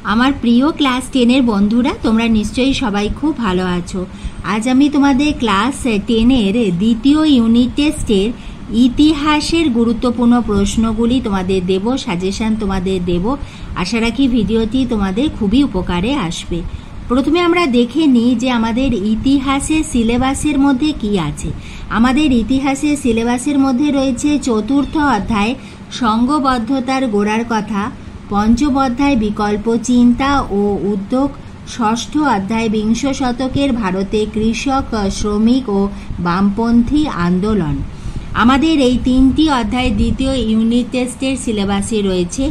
আমার প্রিয় ক্লাস 10-এর বন্ধুরা, তোমরা নিশ্চয়ই সবাই খুব ভালো আছো। আজ আমি তোমাদের ক্লাস 10-এর দ্বিতীয় ইউনিট টেস্টের ইতিহাসের গুরুত্বপূর্ণ প্রশ্নগুলি তোমাদের দেব, সাজেশন তোমাদের দেব। আশা রাখি ভিডিওটি তোমাদের খুবই উপকারে আসবে। প্রথমে আমরা দেখে নিই যে আমাদের ইতিহাসের সিলেবাসের মধ্যে কি আছে। আমাদের ইতিহাসের সিলেবাসের মধ্যে রয়েছে চতুর্থ অধ্যায় সংঘবদ্ধতার গোড়ার কথা, পঞ্চম অধ্যায় বিকল্প চিন্তা ও উদ্যোগ, ষষ্ঠ অধ্যায় বিংশ শতকের ভারতে কৃষক, শ্রমিক ও বামপন্থী আন্দোলন। আমাদের এই তিনটি অধ্যায় দ্বিতীয় ইউনিট টেস্টের সিলেবাসে রয়েছে।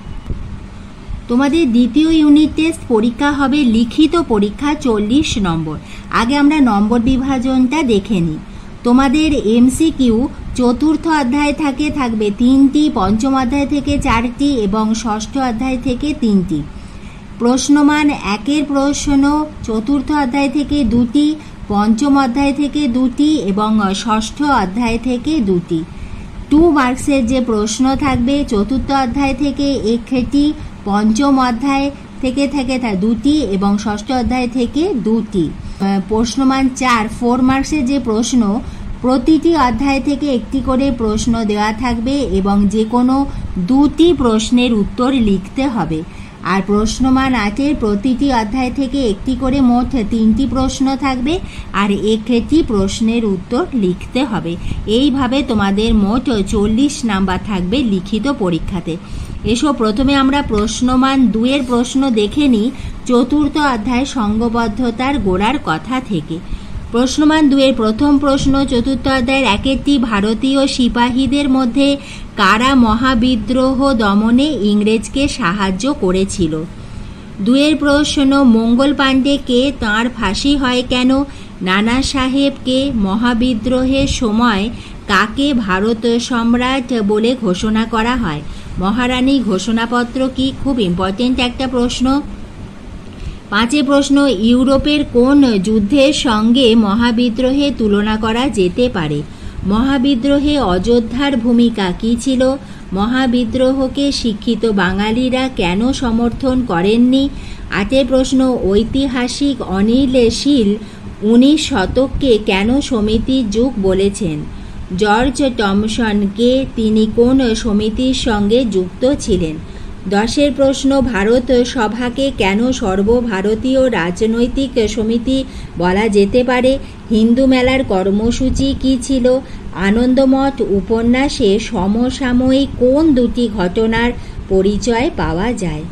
তোমাদের দ্বিতীয় ইউনিট টেস্ট পরীক্ষা হবে লিখিত পরীক্ষা 40 নম্বর। আগে আমরা নম্বর বিভাজনটা দেখে নিই। তোমাদের এমসিকিউ চতুর্থ অধ্যায় থাকবে 3টি, পঞ্চম অধ্যায় থেকে 4টি এবং ষষ্ঠ অধ্যায় থেকে 3টি। প্রশ্নমান 1-এর প্রশ্ন চতুর্থ অধ্যায় থেকে 2টি, পঞ্চম অধ্যায় থেকে 2টি এবং ষষ্ঠ অধ্যায় থেকে 2টি। 2 মার্কসের যে প্রশ্ন থাকবে চতুর্থ অধ্যায় থেকে 1টি, পঞ্চম অধ্যায় থেকে 2টি এবং ষষ্ঠ অধ্যায় থেকে 2টি। প্রশ্নমান 4 মার্কসের যে প্রশ্ন প্রতিটি অধ্যায় থেকে একটি করে প্রশ্ন দেওয়া থাকবে এবং যে কোনো 2টি প্রশ্নের উত্তর লিখতে হবে। আর প্রশ্নমান 8-এর প্রতিটি অধ্যায় থেকে একটি করে মোট 3টি প্রশ্ন থাকবে আর 1টি প্রশ্নের উত্তর লিখতে হবে। এইভাবে তোমাদের মোট 40 নাম্বার থাকবে লিখিত পরীক্ষাতে। এসো প্রথমে আমরা প্রশ্নমান 2-এর প্রশ্ন দেখে নিই চতুর্থ অধ্যায় সংঘবদ্ধতার গোড়ার কথা থেকে। প্রশ্নমান 2-এর প্রথম প্রশ্ন চতুর্থ অধ্যায়ের 1টি ভারতীয় সিপাহীদের মধ্যে কারা মহাবিদ্রোহ দমনে ইংরেজকে সাহায্য করেছিল? 2-এর প্রশ্ন মঙ্গল পাণ্ডে কে, তাঁর ফাঁসি হয় কেন? নানা সাহেবকে মহাবিদ্রোহের সময় কাকে ভারত সম্রাট বলে ঘোষণা করা হয়? মহারানী ঘোষণাপত্র কি? খুব ইম্পর্টেন্ট একটা প্রশ্ন। 5-এর প্রশ্ন ইউরোপের কোন যুদ্ধের সঙ্গে মহাবিদ্রোহে তুলনা করা যেতে পারে? মহাবিদ্রোহে অযোধ্যার ভূমিকা কী ছিল? মহাবিদ্রোহকে শিক্ষিত বাঙালিরা কেন সমর্থন করেননি? 8-এর প্রশ্ন ঐতিহাসিক অনিল শীল 19 শতককে কেন সমিতির যুগ বলেছেন? জর্জ টমসনকে, তিনি কোন সমিতির সঙ্গে যুক্ত ছিলেন? 10-এর প্রশ্ন ভারত সভাকে কেন সর্বভারতীয় রাজনৈতিক সমিতি বলা যেতে পারে? হিন্দু মেলার কর্মসূচি কী ছিল? আনন্দমঠ উপন্যাসে সমসাময়িক কোন 2টি ঘটনার পরিচয় পাওয়া যায়?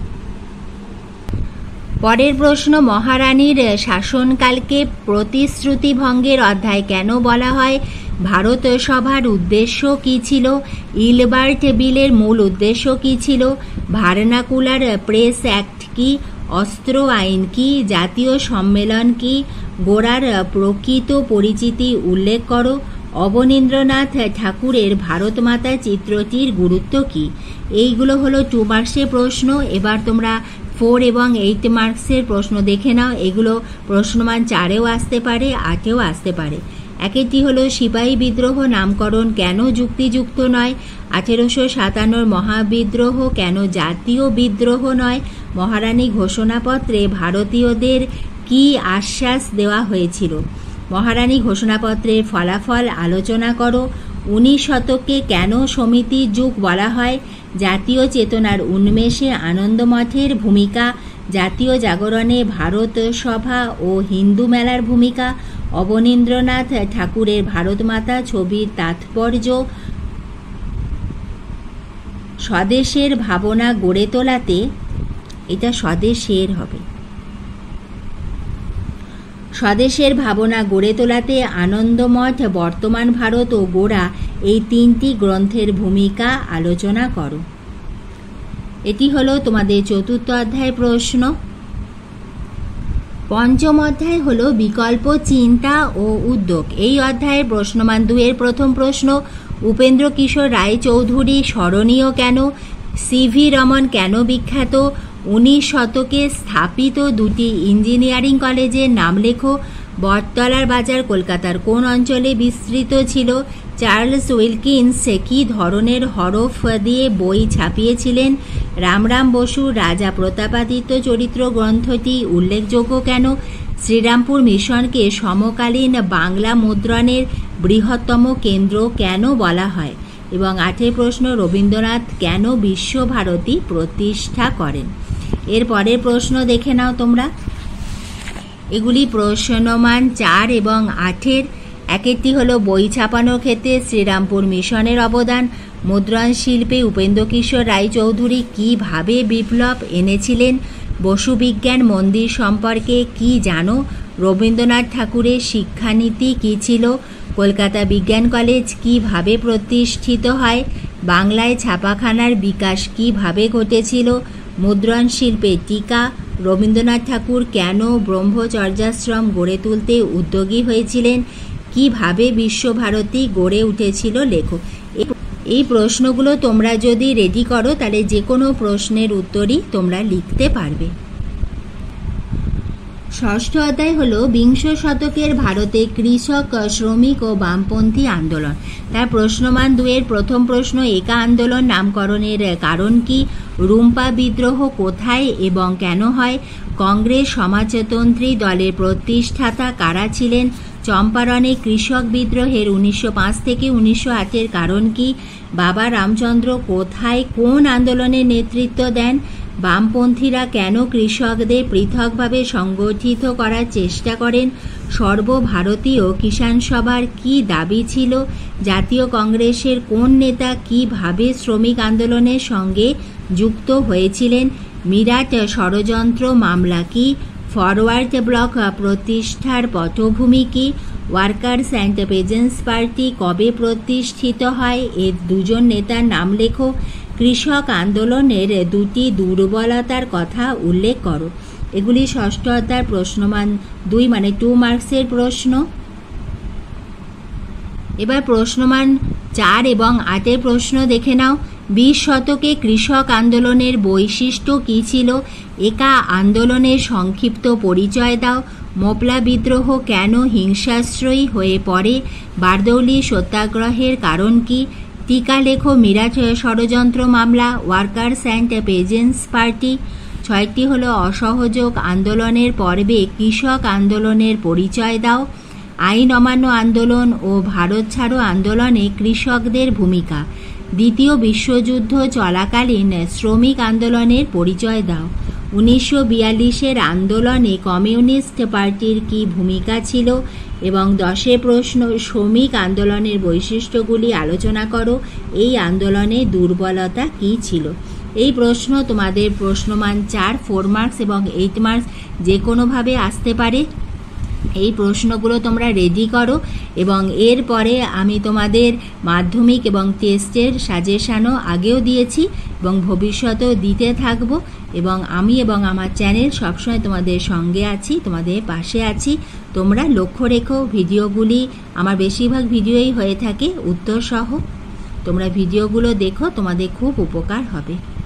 পরের প্রশ্ন মহারানীর শাসনকালকে প্রতিশ্রুতিভঙ্গের অধ্যায় কেন বলা হয়? ভারত সভার উদ্দেশ্য কী ছিল? ইলবার্ট বিলের মূল উদ্দেশ্য কী ছিল? ভার্নাকুলার প্রেস অ্যাক্ট কি? অস্ত্র আইন কি? জাতীয় সম্মেলন কি? গোড়ার প্রকৃত পরিচিতি উল্লেখ করো। অবনীন্দ্রনাথ ঠাকুরের ভারতমাতা চিত্রটির গুরুত্ব কি? এইগুলো হলো 2 মার্কসের প্রশ্ন। এবার তোমরা 4 এবং 8 মার্কসের প্রশ্ন দেখে নাও। এগুলো প্রশ্নমান 4-এও আসতে পারে, 8-এও আসতে পারে। একটি হলো সিপাহী বিদ্রোহ নামকরণ কেন যুক্তিযুক্ত নয়? 1857 মহাবিদ্রোহ কেন জাতীয় বিদ্রোহ নয়? মহারানী ঘোষণাপত্রে ভারতীয়দের কি আশ্বাস দেওয়া হয়েছিল? মহারানী ঘোষণাপত্রের ফলাফল আলোচনা করো। 19 শতককে কেন সমিতির যুগ বলা হয়? জাতীয় চেতনার উন্মেষে আনন্দমঠের ভূমিকা, জাতীয় জাগরণে ভারত সভা ও হিন্দু মেলার ভূমিকা, অবনীন্দ্রনাথ ঠাকুরের ভারতমাতা ছবির তাৎপর্য, স্বদেশের ভাবনা গড়ে তোলাতে, এটা স্বদেশের হবে, স্বদেশের ভাবনা গড়ে তোলাতে আনন্দমঠ, বর্তমান ভারত ও গোড়া, এই 3টি গ্রন্থের ভূমিকা আলোচনা করো। এটি হলো তোমাদের চতুর্থ অধ্যায় প্রশ্ন। পঞ্চম অধ্যায় হলো বিকল্প চিন্তা ও উদ্যোগ। এই অধ্যায়ের প্রশ্নমান 2-এর প্রথম প্রশ্ন উপেন্দ্র কিশোর রায়চৌধুরী স্মরণীয় কেন? সিভি রমন কেন বিখ্যাত? 19 শতকে স্থাপিত 2টি ইঞ্জিনিয়ারিং কলেজের নাম লেখো। বটতলার বাজার কলকাতার কোন অঞ্চলে বিস্তৃত ছিল? চার্লস উইলকিন্স কী ধরনের হরফ দিয়ে বই ছাপিয়েছিলেন? রামরাম বসু রাজা প্রতাপাদিত্য চরিত্র গ্রন্থটি উল্লেখযোগ্য কেন? শ্রীরামপুর মিশনকে সমকালীন বাংলা মুদ্রণের বৃহত্তম কেন্দ্র কেন বলা হয়? এবং 8 প্রশ্ন, রবীন্দ্রনাথ কেন বিশ্বভারতী প্রতিষ্ঠা করেন? এর পরের প্রশ্ন দেখে নাও তোমরা। এগুলি প্রশ্নমান 4 এবং 8-এর। একেরটি হলো বই ছাপানোর ক্ষেত্রে শ্রীরামপুর মিশনের অবদান। মুদ্রণ শিল্পে উপেন্দ্রকিশোর রায়চৌধুরী কীভাবে বিপ্লব এনেছিলেন? বসু বিজ্ঞান মন্দির সম্পর্কে কি জানো? রবীন্দ্রনাথ ঠাকুরের শিক্ষানীতি কী ছিল? কলকাতা বিজ্ঞান কলেজ কিভাবে প্রতিষ্ঠিত হয়? বাংলায় ছাপাখানার বিকাশ কিভাবে ঘটেছিল? মুদ্রণ শিল্পে টিকা। রবীন্দ্রনাথ ঠাকুর কেন ব্রহ্মচর্যাশ্রম গড়ে তুলতে উদ্যোগী হয়েছিলেন? কিভাবে বিশ্বভারতী গড়ে উঠেছিল? লেখো। এই প্রশ্নগুলো তোমরা যদি রেডি করো তাহলে যে কোনো প্রশ্নের উত্তরই তোমরা লিখতে পারবে। ষষ্ঠ অধ্যায় হলো বিংশ শতকের ভারতে কৃষক, শ্রমিক ও বামপন্থী আন্দোলন। তার প্রশ্নমান 2-এর প্রথম প্রশ্ন, একা আন্দোলন নামকরণের কারণ কি? রুম্পা বিদ্রোহ কোথায় এবং কেন হয়? কংগ্রেস সমাজতন্ত্রী দলের প্রতিষ্ঠাতা কারা ছিলেন? চম্পারণে কৃষক বিদ্রোহের 1905 থেকে 1908-এর কারণ কি? বাবা রামচন্দ্র কোথায় কোন আন্দোলনের নেতৃত্ব দেন? বামপন্থীরা কেন কৃষকদের পৃথকভাবে সংগঠিত করার চেষ্টা করেন? সর্বভারতীয় কিষাণ সভার কি দাবি ছিল? জাতীয় কংগ্রেসের কোন নেতা কিভাবে শ্রমিক আন্দোলনের সঙ্গে যুক্ত হয়েছিলেন? মিরাট ষড়যন্ত্র মামলা কি? ফরওয়ার্ড ব্লক প্রতিষ্ঠার পটভূমি কি? ওয়ার্কার্স অ্যান্ড পেজেন্টস পার্টি কবে প্রতিষ্ঠিত হয়? এর 2জন নেতার নাম লেখো। কৃষক আন্দোলনের 2টি দুর্বলতার কথা উল্লেখ করো। এগুলি ষষ্ঠ অধ্যায় প্রশ্নমান 2 মানে 2 মার্কসের প্রশ্ন। এবার প্রশ্নমান 4 এবং 8-এর প্রশ্ন দেখে নাও। 20 শতকে কৃষক আন্দোলনের বৈশিষ্ট্য কী ছিল? একা আন্দোলনের সংক্ষিপ্ত পরিচয় দাও। মোপলা বিদ্রোহ কেন হিংসাশ্রয়ী হয়ে পড়ে? বারদৌলি সত্যাগ্রহের কারণ কি? টিকা লেখো। মিরাট ষড়যন্ত্র মামলা। Workers and peasants party. 6টি হলো অসহযোগ আন্দোলনের পর্বে কৃষক আন্দোলনের পরিচয় দাও। আইন অমান্য আন্দোলন ও ভারত ছাড়ো আন্দোলনে কৃষকদের ভূমিকা। দ্বিতীয় বিশ্বযুদ্ধ চলাকালীন শ্রমিক আন্দোলনের পরিচয় দাও। 1942-এর আন্দোলনে কমিউনিস্ট পার্টির কি ভূমিকা ছিল? এবং 10 প্রশ্ন, শ্রমিক আন্দোলনের বৈশিষ্ট্যগুলি আলোচনা করো। এই আন্দোলনের দুর্বলতা কি ছিল? এই প্রশ্ন তোমাদের প্রশ্নমান 4, 4 মার্কস এবং 8 মার্কস যে কোনোভাবে আসতে পারে। এই প্রশ্নগুলো তোমরা রেডি করো এবং এরপরে আমি তোমাদের মাধ্যমিক এবং টেস্টের সাজেশানও আগেও দিয়েছি এবং ভবিষ্যতেও দিতে থাকবো এবং আমি এবং আমার চ্যানেল সবসময় তোমাদের সঙ্গে আছি, তোমাদের পাশে আছি। তোমরা লক্ষ্য রেখো ভিডিওগুলি, আমার বেশিরভাগ ভিডিওই হয়ে থাকে উত্তর সহ। তোমরা ভিডিওগুলো দেখো, তোমাদের খুব উপকার হবে।